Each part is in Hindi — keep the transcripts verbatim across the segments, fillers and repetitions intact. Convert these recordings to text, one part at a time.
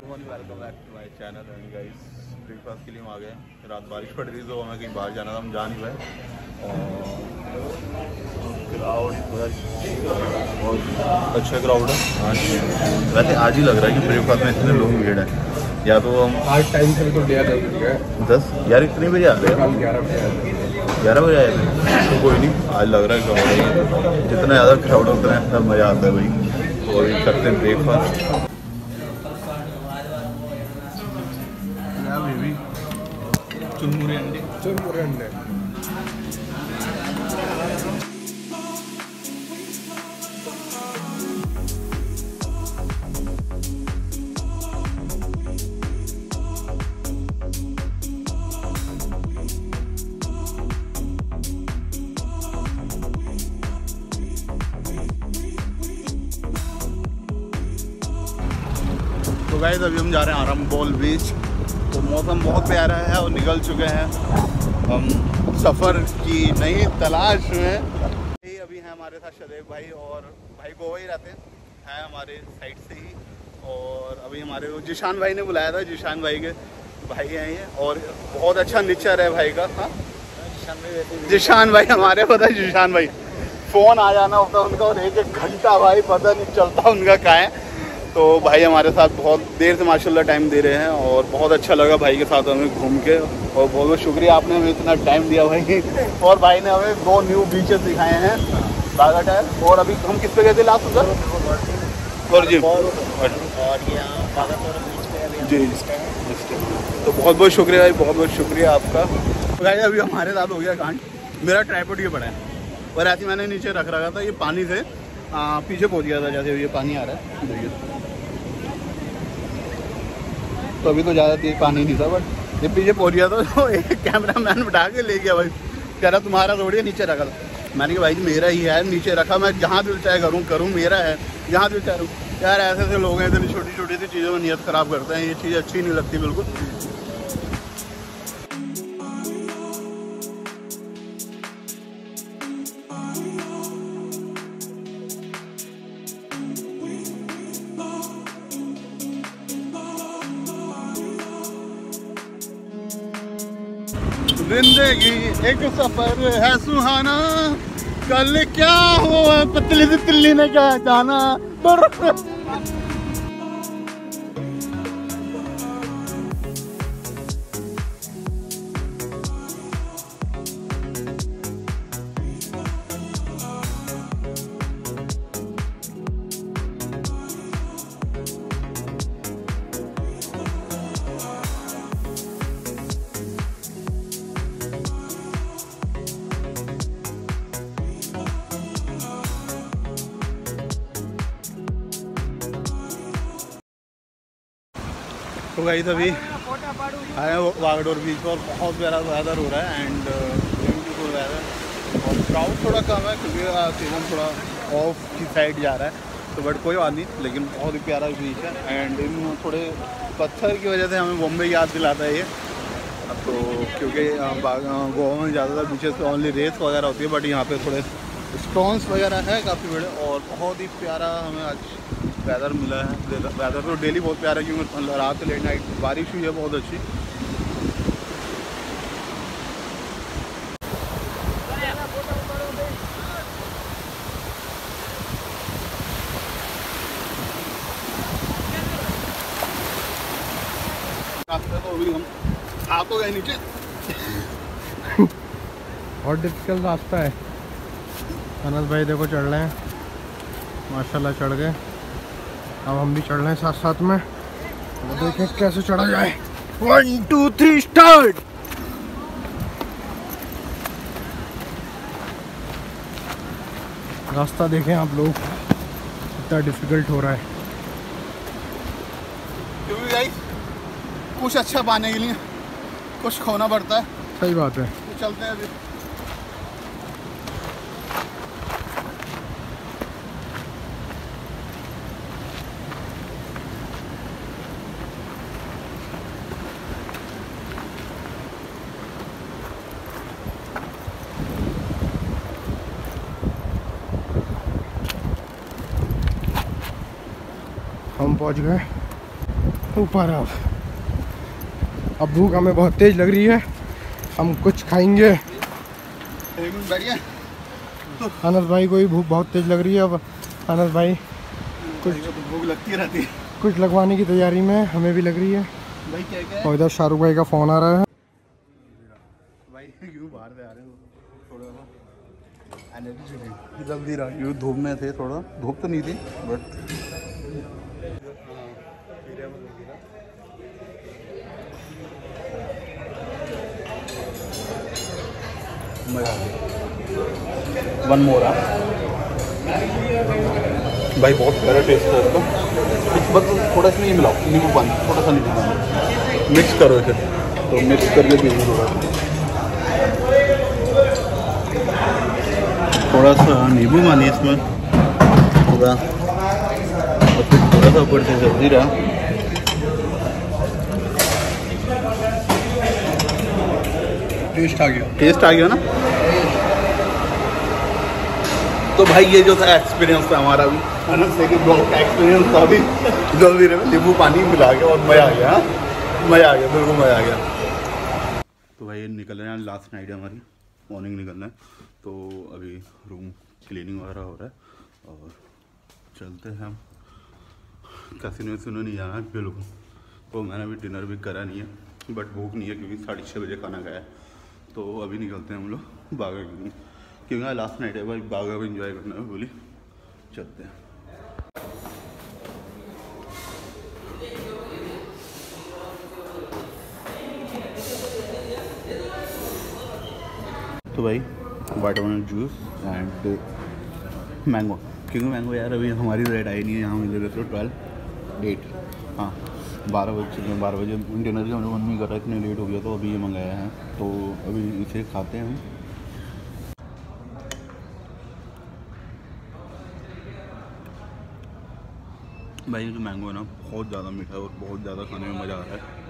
Morning, welcome back to my channel. And guys, breakfast के लिए हम आ गए। रात बारिश पड़ रही तो हमें कहीं बाहर जाना था, हम जा नहीं पाए। क्राउड बहुत अच्छा क्राउड है आज। वैसे आज ही लग रहा है कि ब्रेकफास्ट में इतने लोग भीड़ है। या तो हम आज टाइम से तो गया दस यार इतने बजे आते हैं, ग्यारह बजे ग्यारह बजे आए थे तो कोई नहीं। आज लग रहा है क्राउड है, जितना ज़्यादा क्राउड होता है तब मज़ा आता है भाई। तो अभी करते हैं ब्रेकफास्ट। चुरमुरे अंडे चुरमुरे अंडे तो गाइस अभी हम जा रहे हैं आरंबोल बीच। तो मौसम बहुत प्यारा है और निकल चुके हैं हम सफ़र की नई तलाश में। अभी हैं हमारे साथ शदेब भाई, और भाई गोवा ही रहते हैं हमारे साइड से ही। और अभी हमारे वो जिशान भाई ने बुलाया था, जिशान भाई के भाई हैं ये, और बहुत अच्छा नेचर है भाई का। हाँ जिशान भाई हमारे पता है, जिशान भाई फ़ोन आ जाना होता है उनका और एक एक घंटा भाई पता नहीं चलता उनका कहाँ है। तो भाई हमारे साथ बहुत देर से माशाल्लाह टाइम दे रहे हैं और बहुत अच्छा लगा भाई के साथ हमें घूम के। और बहुत बहुत शुक्रिया, आपने हमें इतना टाइम दिया भाई। और भाई ने हमें दो न्यू बीचेस दिखाए हैं, बागा टायर। और अभी हम किस पे गए थे लास्ट उधर और जी जी तो बहुत बहुत शुक्रिया भाई, बहुत बहुत शुक्रिया आपका। तो भाई अभी हमारे साथ हो गया कांड। मेरा ट्राइपॉड ये पड़ा है और ऐसे मैंने नीचे रख रखा था, ये पानी से आ, पीछे पहुंच गया था। जैसे ये पानी आ रहा है देखिए, तो अभी तो ज़्यादा तेज पानी नहीं था, बट ये पीछे पहुंच गया था। तो एक कैमरा मैन उठा के ले गया भाई, कह रहा तुम्हारा थोड़ी नीचे रखा था। मैंने कहा भाई मेरा ही है, नीचे रखा, मैं जहाँ दिल चाहे करूँ करूँ, मेरा है जहाँ दिल चाहे करूँ। यार ऐसे ऐसे लोग हैं इतनी छोटी छोटी सी चीज़ों में नीयत ख़राब करते हैं, ये चीज़ अच्छी नहीं लगती बिल्कुल। जिंदगी एक सफर है सुहाना, कल क्या हो पतली सी तिल्ली ने क्या जाना। तो गाइस अभी आए वागडोर बीच पर, बहुत प्यारा वेदर हो रहा है एंड ब्यूटीफुल वेदर। और क्राउड थोड़ा कम है क्योंकि सीजन थोड़ा ऑफ की साइड जा रहा है, तो बट कोई बात नहीं, लेकिन बहुत ही प्यारा बीच है। एंड इन थोड़े पत्थर की वजह से हमें बॉम्बे याद दिलाता है ये। तो क्योंकि गोवा में ज़्यादातर बीचेस पे ओनली रेत वगैरह होती है, बट यहाँ पे थोड़े स्टोन्स वगैरह है काफ़ी बड़े। और बहुत ही प्यारा हमें आज वेदर मिला है। वेदर तो डेली बहुत प्यारा है क्योंकि रात लेट नाइट बारिश हुई है बहुत अच्छी। रास्ते तो अभी हम आ तो गए नीचे। बहुत डिफिकल्ट रास्ता है। अनस भाई देखो चढ़ रहे हैं, माशाल्लाह चढ़ गए। अब हम भी चढ़ रहे हैं साथ साथ में, वो देखें कैसे चढ़ा जाए। One two three start. रास्ता देखें आप लोग कितना डिफिकल्ट हो रहा है, क्योंकि गाइस कुछ अच्छा पाने के लिए कुछ खोना पड़ता है। सही बात है। तो चलते हैं अभी। हम पहुंच गए ऊपर। अब अब भूख हमें बहुत तेज लग रही है, हम कुछ खाएंगे। अनस भाई को भी भूख बहुत तेज लग रही है। अब अनस भाई कुछ भूख लगती रहती है, कुछ लगवाने की तैयारी में, हमें भी लग रही है भाई। क्या क्या और इधर शाहरुख भाई का फोन आ रहा है। भाई क्यों बाहर से आ रहे हो? थोड़ा एनर्जी जल्दी रहा, क्यों धूप में थे, थोड़ा धूप तो नहीं थी बट मजा आ गया। वन मोर भाई, बहुत प्यारा टेस्ट है इसका। बस थोड़ा सा नहीं मिलाओ, नींबू पानी, थोड़ा सा नींबू पानी मिक्स करो इसे, तो मिक्स करके पीजिए थोड़ा थोड़ा सा नींबू पानी इसमें थोड़ा, और फिर थोड़ा सा ऊपर से जल्दी रहा। टेस्ट आ गया, टेस्ट आ गया ना। तो भाई ये जो था एक्सपीरियंस था हमारा भी, अनस से ब्लॉग का एक्सपीरियंस था अभी। जल्दी रहे नींबू पानी मिला के और मज़ा आ गया, मज़ा आ गया, बिल्कुल मज़ा आ गया। तो भाई निकल रहे हैं, लास्ट नाइट है हमारी, मॉर्निंग निकलना है। तो अभी रूम क्लीनिंग वगैरह हो रहा है और चलते हैं हम। कैसीनो वैसीनो नहीं जाना बिल्कुल। तो मैंने अभी डिनर भी करा नहीं है, बट भूख नहीं है क्योंकि साढ़े छः बजे खाना खाया है। तो अभी निकलते हैं हम लोग बागा के, क्योंकि लास्ट नाइट है भाई, बागा भी इंजॉय करना है बोली। चलते हैं। तो भाई वाटरमेलन जूस एंड मैंगो, क्योंकि मैंगो यार अभी हमारी रेट आई नहीं है यहाँ मिले तो ट्वेल्व एट हाँ बारह बजे चुके हैं, बारह बजे डिनर का मन नहीं कर रहा, इतने लेट हो गया तो अभी ये मंगाया है। तो अभी इसे खाते हैं हम। भाई ये जो मैंगो है ना बहुत ज़्यादा मीठा है और बहुत ज़्यादा खाने में मज़ा आ रहा है।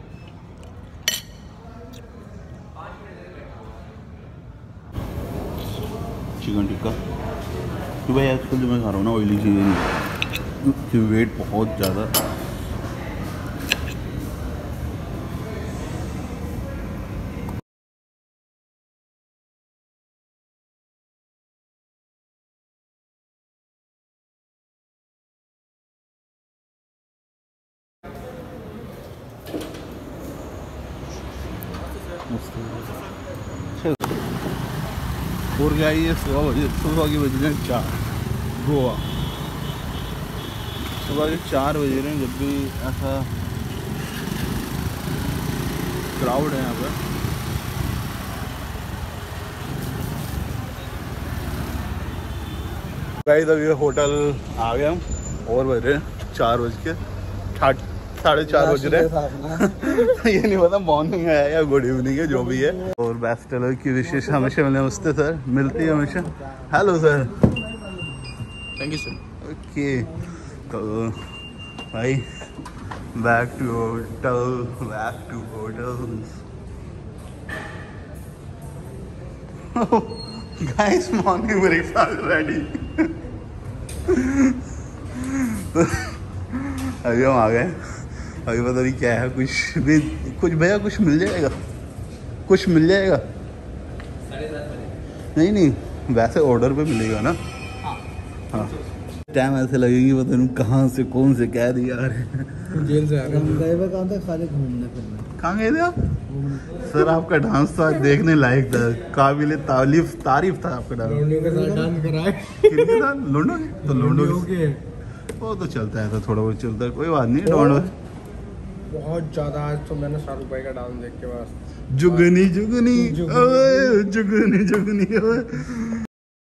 चिकन टिक्का, तो भाई आजकल जो मैं खा रहा हूँ ना ऑयली चीज़ें नहीं, कि वेट बहुत ज़्यादा। और क्या ये सुबह बजे सुबह की बज रहे हैं चार, गोवा सुबह के चार बज रहे हैं, जब भी ऐसा क्राउड है यहाँ पर। गाइस अभी होटल आ गए हम और बज रहे हैं चार बज के साढ़े चार बज रहे हैं। ये नहीं पता मॉर्निंग है या गुड इवनिंग है, जो भी है। और बेस्ट की विशेष हमेशा मिलने नमस्ते सर, मिलती है हमेशा। Hello sir, thank you sir. Okay तो भाई back to hotel, back to hotel. Guys morning breakfast ready. अभी हम आ गए, अभी पता नहीं क्या है, कुछ भी कुछ भैया कुछ मिल जाएगा, कुछ मिल जाएगा। नहीं नहीं वैसे ऑर्डर पे मिलेगा ना। हाँ टाइम ऐसे लगेगी पता नहीं कहाँ से कौन से कैद यार जेल से आ गए। कहाँ था खाली घूमने फिरने? कहाँ गए थे आप? सर आपका डांस था देखने लायक था, काबिल तारीफ तारीफ था आपका डांस। लौंडों के साथ डांस कराए। कितने था? लौंडों के? तो लौंडों के वो तो चलता है, तो थोड़ा बहुत चलता है, कोई बात नहीं। डोंट बहुत ज्यादा आज तो मैंने शाहरुख भाई का डांस देख के बस जुगनी जुगनी ओए जुगनी जुगनी ओए।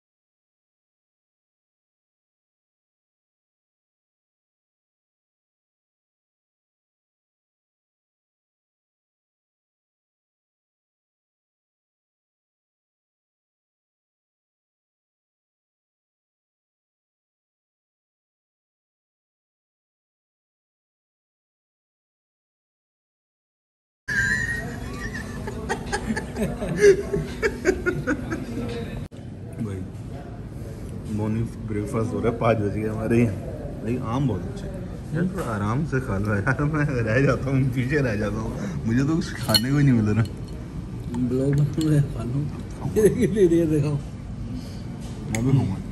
भाई मॉर्निंग ब्रेकफास्ट हो रहा है, पाँच बज गए हमारे। भाई आम बहुत अच्छे, यार थोड़ा आराम से खा लो यार, मैं रह जाता हूँ, पीछे रह जाता हूँ, मुझे तो कुछ खाने को ही नहीं मिल रहा। ब्लॉग में खा लो, धीरे धीरे देखो। मैं भी खाऊंगा।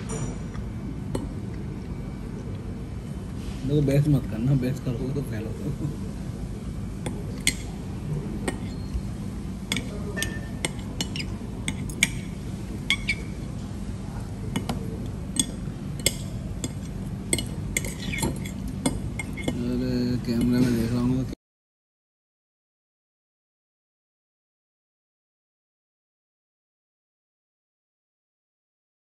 देखो बहस मत करना, बहस करोगे तो फैलोगे। कैमरे में देख रहा